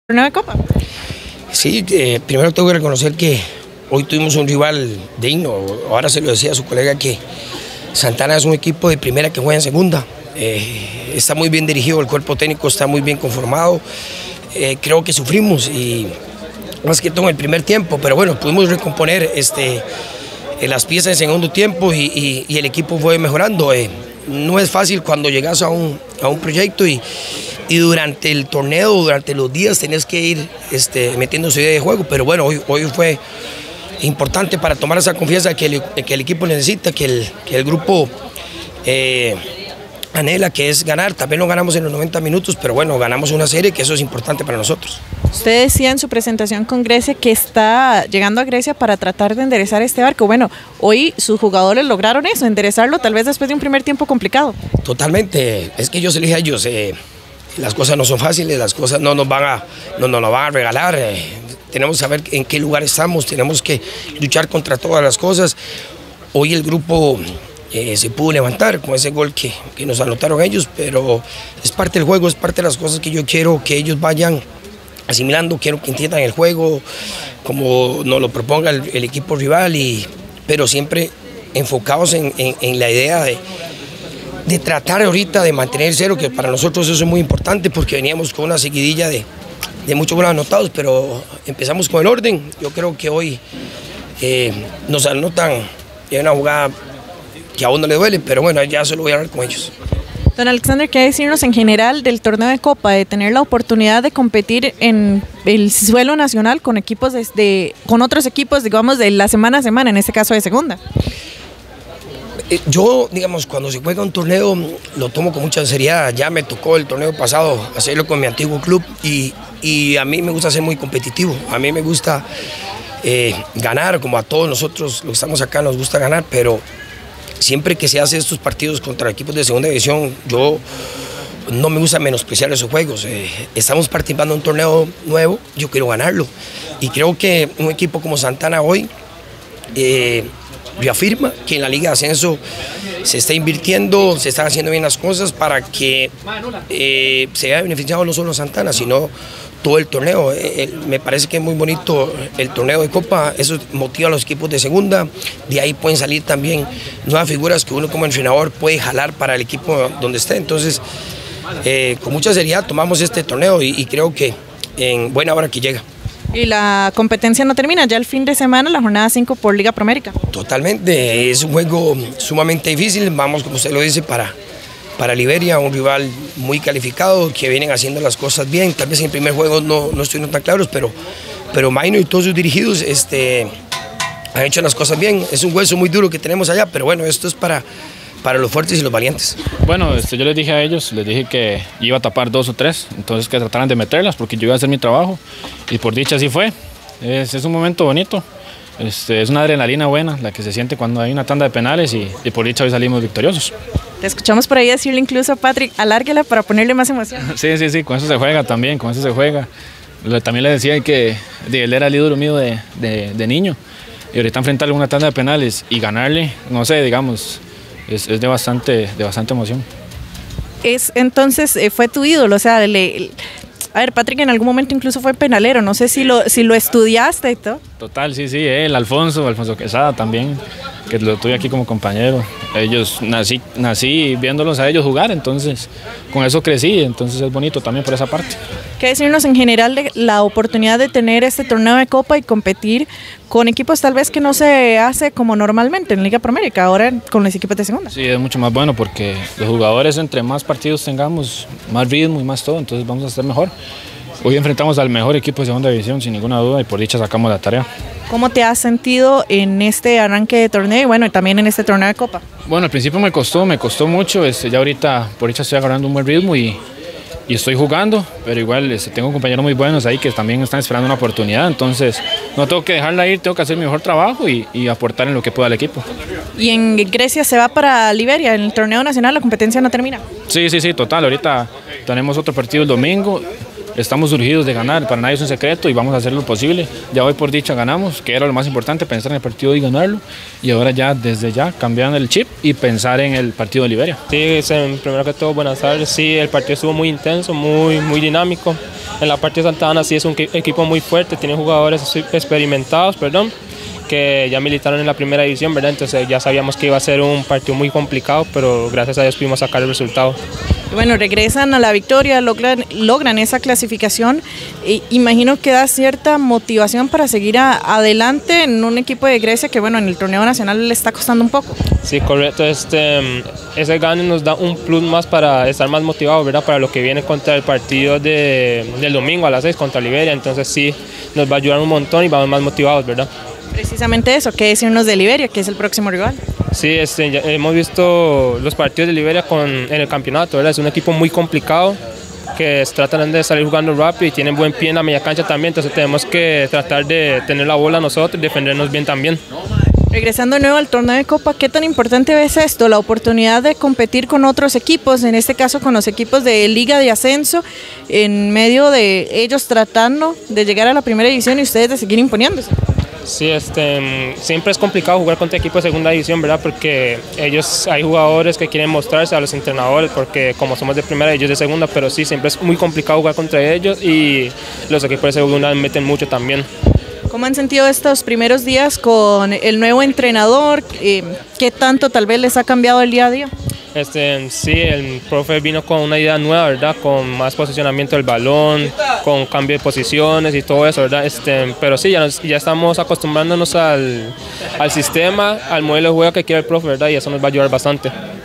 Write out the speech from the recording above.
¿Torneo de Copa? Sí, primero tengo que reconocer que hoy tuvimos un rival digno. Ahora se lo decía a su colega que Santana es un equipo de primera que juega en segunda. Está muy bien dirigido, el cuerpo técnico está muy bien conformado. Creo que sufrimos y más que todo en el primer tiempo, pero bueno, pudimos recomponer las piezas en segundo tiempo y el equipo fue mejorando. No es fácil cuando llegas a un proyecto y durante el torneo, durante los días tenés que ir metiendo su idea de juego, pero bueno, hoy fue importante para tomar esa confianza que el equipo necesita, que el grupo anhela, que es ganar. También lo ganamos en los 90 minutos, pero bueno, ganamos una serie que eso es importante para nosotros. Usted decía en su presentación con Grecia que está llegando a Grecia para tratar de enderezar este barco. Bueno, hoy sus jugadores lograron eso, enderezarlo tal vez después de un primer tiempo complicado. Totalmente, es que yo se les dije a ellos, las cosas no son fáciles, las cosas no nos van a regalar. Tenemos que saber en qué lugar estamos, tenemos que luchar contra todas las cosas. Hoy el grupo se pudo levantar con ese gol que nos anotaron ellos, pero es parte del juego, es parte de las cosas que yo quiero que ellos vayan asimilando. Quiero que entiendan el juego como nos lo proponga el equipo rival, pero siempre enfocados en la idea de tratar ahorita de mantener cero, que para nosotros eso es muy importante porque veníamos con una seguidilla de muchos goles anotados, pero empezamos con el orden. Yo creo que hoy nos anotan en una jugada que a uno le duele, pero bueno, ya se lo voy a hablar con ellos. Don Alexander, ¿qué decirnos en general del torneo de Copa, de tener la oportunidad de competir en el suelo nacional con equipos con otros equipos, digamos, de la semana a semana, en este caso de segunda? Yo, digamos, cuando se juega un torneo lo tomo con mucha seriedad. Ya me tocó el torneo pasado hacerlo con mi antiguo club y a mí me gusta ser muy competitivo. A mí me gusta ganar, como a todos nosotros los que estamos acá nos gusta ganar, pero siempre que se hace estos partidos contra equipos de segunda división, yo no me gusta menospreciar esos juegos. Estamos participando en un torneo nuevo, yo quiero ganarlo. Y creo que un equipo como Santana hoy reafirma que en la Liga de Ascenso se está invirtiendo, se están haciendo bien las cosas para que se haya beneficiado no solo Santana, sino todo el torneo. Me parece que es muy bonito el torneo de Copa, eso motiva a los equipos de segunda, de ahí pueden salir también nuevas figuras que uno como entrenador puede jalar para el equipo donde esté. Entonces, con mucha seriedad tomamos este torneo y creo que en buena hora que llega. Y la competencia no termina, ya el fin de semana, la jornada 5 por Liga Promérica. Totalmente, es un juego sumamente difícil, vamos, como usted lo dice, para Liberia, un rival muy calificado, que vienen haciendo las cosas bien. Tal vez en el primer juego no estuvieron tan claros, pero Maino y todos sus dirigidos han hecho las cosas bien. Es un hueso muy duro que tenemos allá, pero bueno, esto es para los fuertes y los valientes. Bueno, yo les dije a ellos, les dije que iba a tapar 2 o 3, entonces que trataran de meterlas porque yo iba a hacer mi trabajo y por dicha así fue. Es un momento bonito, es una adrenalina buena la que se siente cuando hay una tanda de penales y por dicha hoy salimos victoriosos. Te escuchamos por ahí decirle incluso a Patrick, alárguela para ponerle más emoción. Sí, con eso se juega también, con eso se juega. También le decía que él era el ídolo mío de niño y ahorita enfrentarle una tanda de penales y ganarle, no sé, digamos, es de bastante emoción. Entonces fue tu ídolo, o sea, a ver, Patrick en algún momento incluso fue penalero, no sé si lo estudiaste y todo. Total, sí, él, Alfonso Quesada también, que lo tuve aquí como compañero. Ellos, nací viéndolos a ellos jugar, entonces con eso crecí, entonces es bonito también por esa parte. ¿Qué decirnos en general de la oportunidad de tener este torneo de Copa y competir con equipos tal vez que no se hace como normalmente en Liga Promérica, ahora con los equipos de segunda? Sí, es mucho más bueno porque los jugadores entre más partidos tengamos, más ritmo y más todo, entonces vamos a estar mejor. Hoy enfrentamos al mejor equipo de segunda división sin ninguna duda y por dicha sacamos la tarea. ¿Cómo te has sentido en este arranque de torneo y bueno, también en este torneo de Copa? Bueno, al principio me costó mucho, ya ahorita por dicha estoy agarrando un buen ritmo y estoy jugando, pero igual tengo compañeros muy buenos ahí que también están esperando una oportunidad, entonces no tengo que dejarla ir, tengo que hacer mi mejor trabajo y aportar en lo que pueda al equipo. ¿Y en Grecia se va para Liberia, en el torneo nacional la competencia no termina? Sí, total, ahorita tenemos otro partido el domingo. Estamos urgidos de ganar, para nadie es un secreto y vamos a hacer lo posible. Ya hoy por dicha ganamos, que era lo más importante, pensar en el partido y ganarlo. Y ahora ya, desde ya, cambian el chip y pensar en el partido de Liberia. Sí, primero que todo, buenas tardes. Sí, el partido estuvo muy intenso, muy dinámico. En la parte de Santa Ana sí es un equipo muy fuerte, tiene jugadores experimentados, que ya militaron en la primera división, ¿verdad? Entonces ya sabíamos que iba a ser un partido muy complicado, pero gracias a Dios pudimos sacar el resultado. Bueno, regresan a la victoria, logran esa clasificación. Imagino que da cierta motivación para seguir adelante en un equipo de Grecia que, bueno, en el torneo nacional le está costando un poco. Sí, correcto. Ese gane nos da un plus más para estar más motivados, ¿verdad? Para lo que viene contra el partido del domingo a las 6 contra Liberia. Entonces sí, nos va a ayudar un montón y vamos más motivados, ¿verdad? Precisamente eso, ¿qué decirnos de Liberia, que es el próximo rival? Sí, ya hemos visto los partidos de Liberia en el campeonato, ¿verdad? Es un equipo muy complicado que tratan de salir jugando rápido y tienen buen pie en la media cancha también, entonces tenemos que tratar de tener la bola nosotros y defendernos bien también. Regresando de nuevo al torneo de Copa, ¿qué tan importante ves esto? La oportunidad de competir con otros equipos, en este caso con los equipos de Liga de Ascenso, en medio de ellos tratando de llegar a la primera división y ustedes de seguir imponiéndose. Sí, siempre es complicado jugar contra equipos de segunda división, ¿verdad? Porque hay jugadores que quieren mostrarse a los entrenadores, porque como somos de primera, ellos de segunda, pero sí, siempre es muy complicado jugar contra ellos y los equipos de segunda meten mucho también. ¿Cómo han sentido estos primeros días con el nuevo entrenador? ¿Qué tanto tal vez les ha cambiado el día a día? Sí, el profe vino con una idea nueva, ¿verdad? Con más posicionamiento del balón, con cambio de posiciones y todo eso, ¿verdad? Pero sí, ya estamos acostumbrándonos al sistema, al modelo de juego que quiere el profe, ¿verdad? Y eso nos va a ayudar bastante.